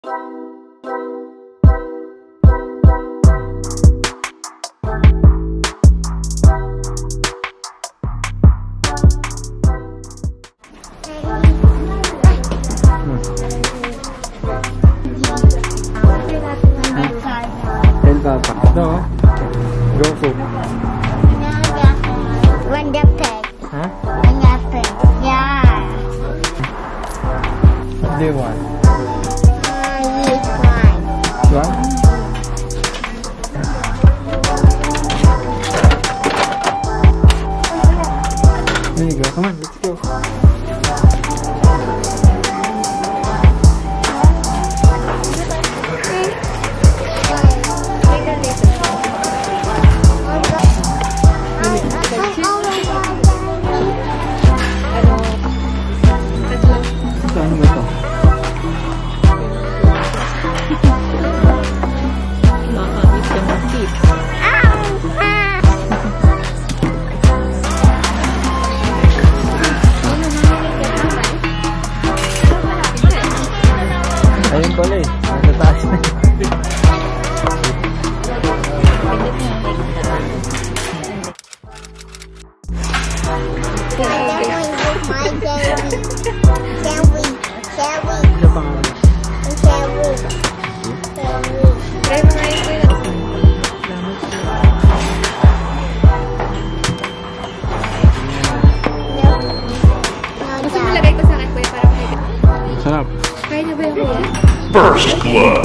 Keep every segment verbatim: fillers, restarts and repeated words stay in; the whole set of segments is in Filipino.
No. Go food. One the pig. Huh? One the pig. Yeah. What do you want? Uh, this one. This one? There you go. Come on, let's go. Ayun pala eh, nasa taas na. Ano pangalan? Gusto mo lagay ko sa akin, kuya, para makita. Sarap. Kaya na ba yung kuya? First blood.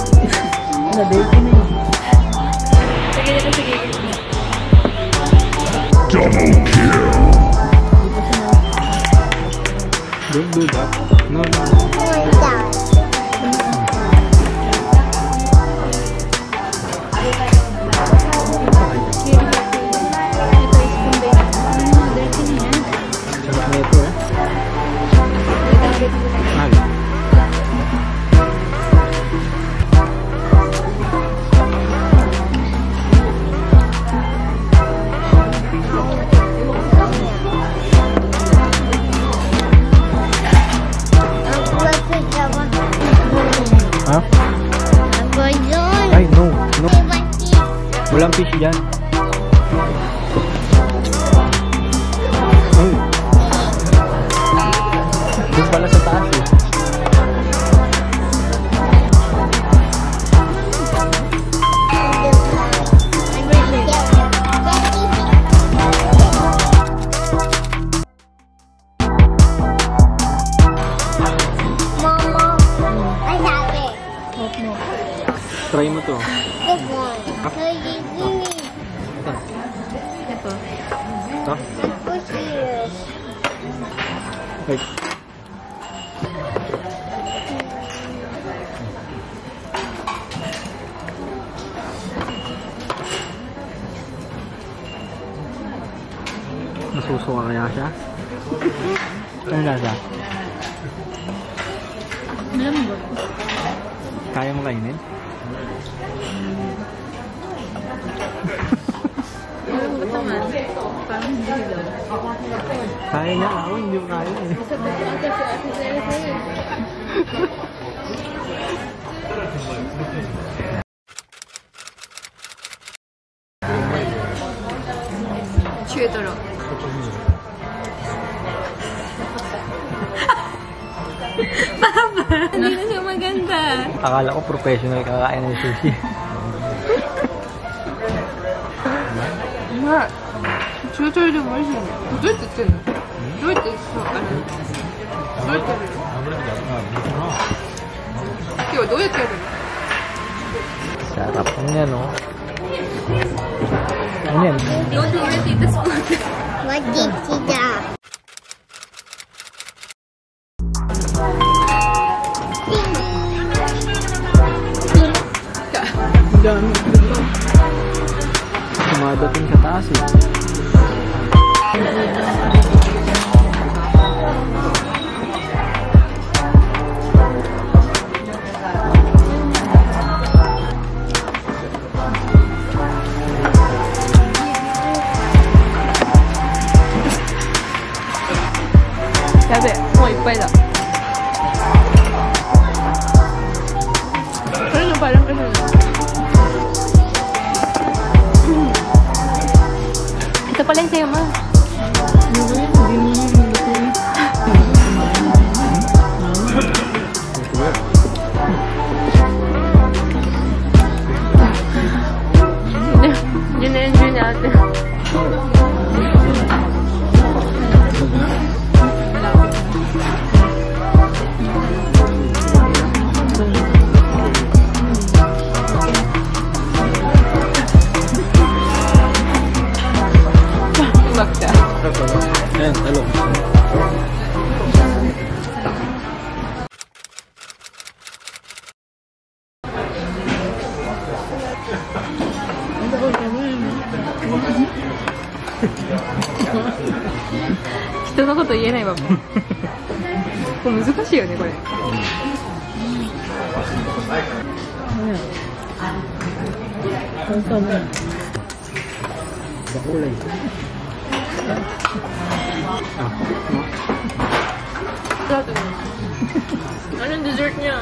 Sige na, sige. Double kill. Don't do that. No, no. Sarap na ito eh. Mahal. Ha? Ay, no. No. Walang fish dyan. Uy. Doon pala sa taas eh. Try mo to. This one. Cause you give me. Ito. Ito. Ito. Push here. Wait. Masusuka kaya siya? Ano lasa? Malambot. Kaya mo kainin? Malambot naman. Parang hindi daw. Kaya niya ako, hindi mo kaya eh. Sa totoo ata si Ate Zara sa'yo. Chidoro. Papa! Hindi na siya maganda. Akala ko professional kakain ng sushi. Ma, chidoroでも美味しいね。どうやって作るの？どうやってそうあれ？どうやってやるの？今日はどうやってやるの？ Sarap niya, no? Ano yan? Don't worry, Tita Spoon. What did she do? Ang dami. Sumadating sa taas eh. Sabi, mo いっぱいだ。 Bakta. Ayan, talo. Hito no koto ienai wa mo. Ko難しいよねこれ。 Bakulay. Anong dessert niya?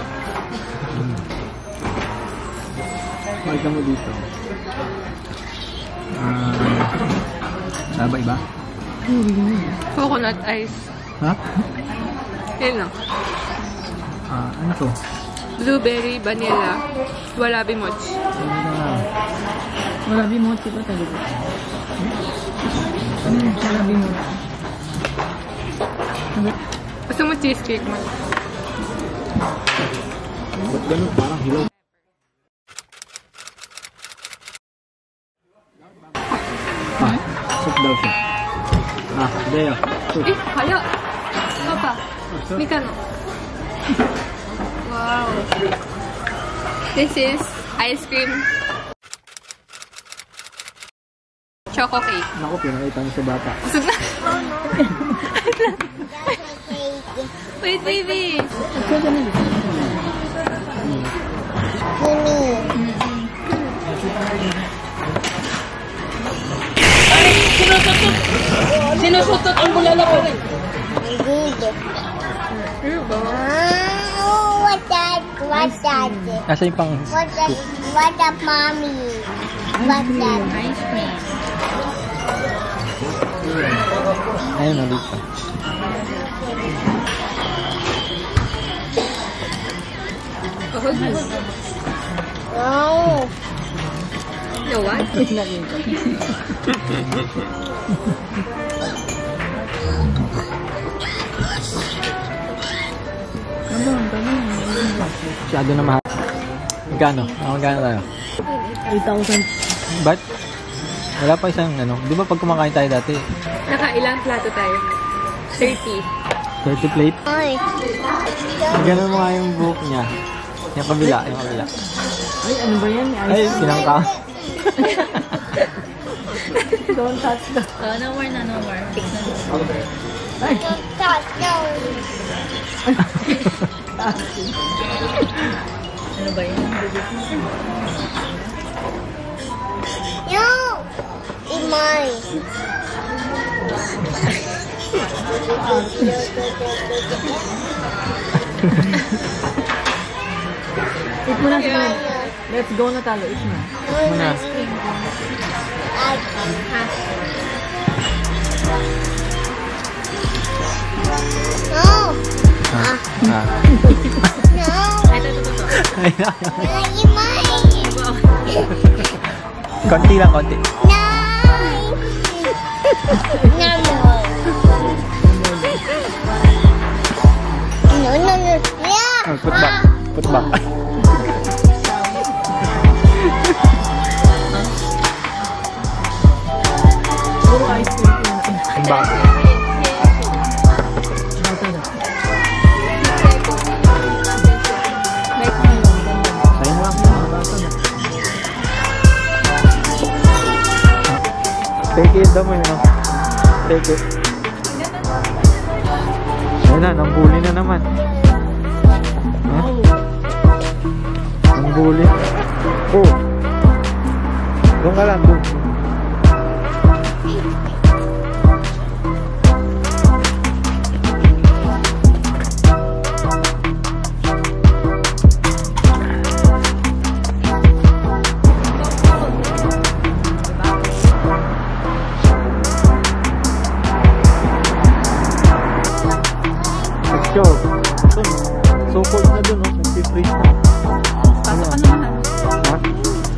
Makita mo dito. Ah, sabay ba? Coconut ice. Ha? Yan lang. Ah, ano to? Blueberry, vanilla, walabi mochi. Walabi mochi ba talaga? Ano yung walabi mochi? Gusto mo cheesecake mo? Ba't ganun? Parang hilaw. Ah, soup daw siya. Ah, Deo. Soup. Eh, kaya! Papa, Mikano. Wow. This is ice cream. Choco cake. Naku, pinakita niyo sa bata. Busog na. Wait, baby. Sinusutot ang bulala ko rin. Oh, what that? What that? Nasa yung pang What that? What that, mommy? What that? Ice cream. ayun ulit pa. Oh. No what? Masyado na mahal. Magkano? Ah, magkano tayo? eight thousand. Ba't? Wala pa isang ano. Di ba pag kumakain tayo dati? Nakailang plato tayo? thirty. thirty plate? Ay. Ganun mo nga yung buhok niya. Yung kabila, yung kabila. Ay, ano ba yan? Ay, sinangka. Don't touch the... Oh, no more na, no more. Ay! Don't touch, no. Ano ba yun? No. It's mine. Eat mo na si Glenn. Let's go na talo. Eat na. Muna. No. Ah. Ah. No. Ay, ito, ito, ito. Ay, na. It's mine. Konti lang, konti. No. No, no. No, no, no. Yeah. Oh, put back. Put back. Puro ice cream. Put back. Sayang lang. Take it daw mo yun. No? Take it. Ayun na, nambuli na naman. Huh? Nambuli. Oh. Doon ka lang, doon. Let's go. So cold na dun, no? Nag-freeze na. Pasok ka naman. Ha?